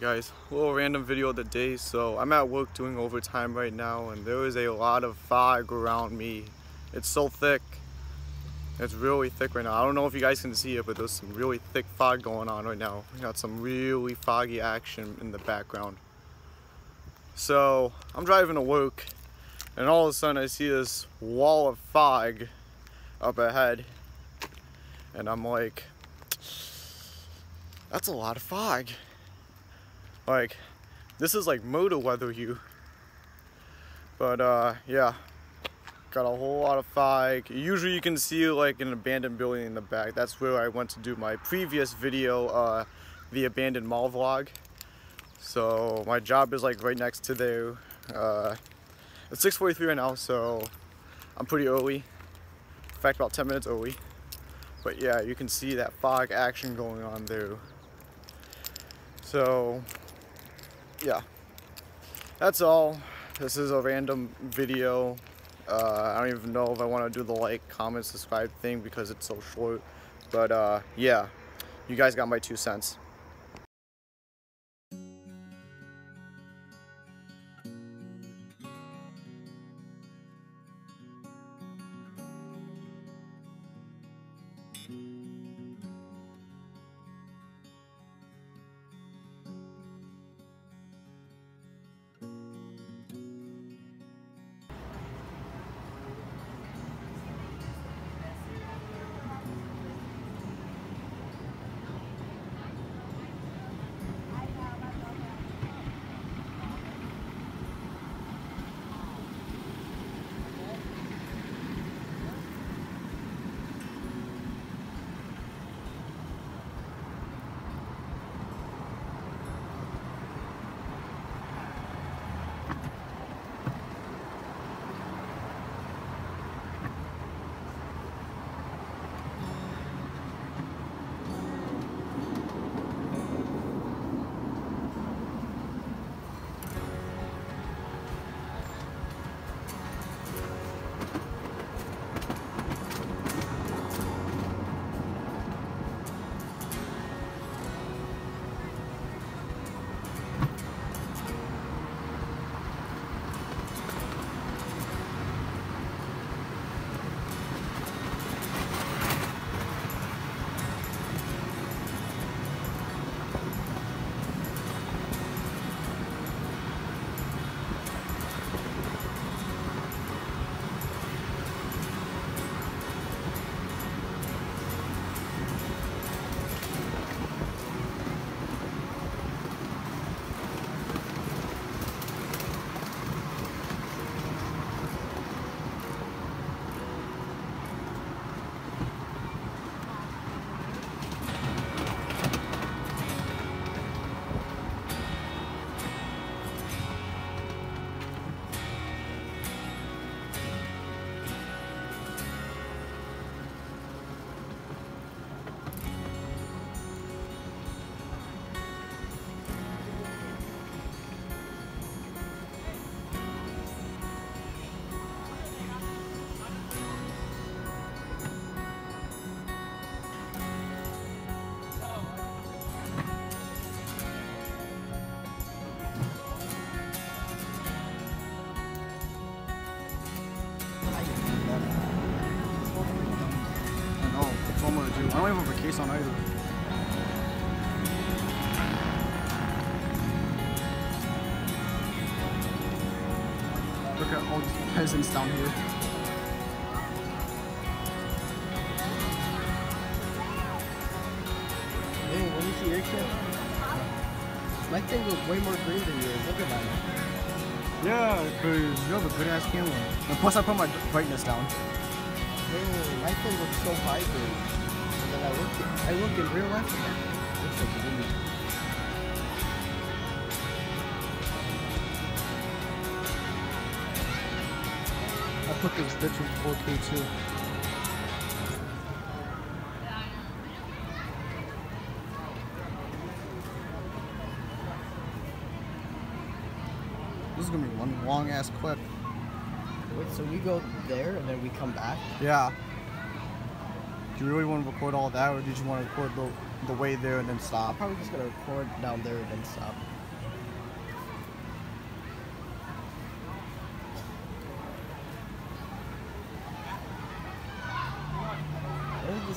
guys, a little random video of the day. So I'm at work doing overtime right now, and there is a lot of fog around me. It's so thick. It's really thick right now. I don't know if you guys can see it, but there's some really thick fog going on right now. We got some really foggy action in the background. So I'm driving to work, and all of a sudden I see this wall of fog up ahead, and I'm like, that's a lot of fog. Like, this is like motor weather here. But yeah, got a whole lot of fog. Usually you can see like an abandoned building in the back. That's where I went to do my previous video, the abandoned mall vlog. So my job is like right next to there. It's 6:43 right now, so I'm pretty early. In fact, about 10 minutes early. But yeah, you can see that fog action going on there. So yeah, that's all. This is a random video. I don't even know if I want to do the like, comment, subscribe thing because it's so short. But yeah, you guys got my 2 cents. I don't even have a case on either. Look at all these peasants down here. Hey, let me see your kid. My thing was way more green than yours. Look at that. Yeah, because you have a good ass camera. And plus I put my brightness down. Hey, my thing looks so vibrant. I look in real life at that. Looks like a movie. I put this bitch in 4K too. This is gonna be one long ass clip. Wait, so we go there and then we come back? Yeah. Do you really want to record all that, or did you want to record the way there and then stop? I'm probably just gonna record down there and then stop.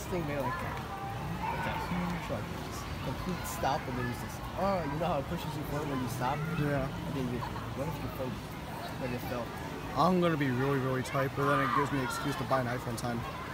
thing made like a huge like complete stop, and then you just you know how it pushes you forward when you stop? Yeah. And then you, what if you felt like it felt? I'm gonna be really tight, but then it gives me an excuse to buy an iPhone 10.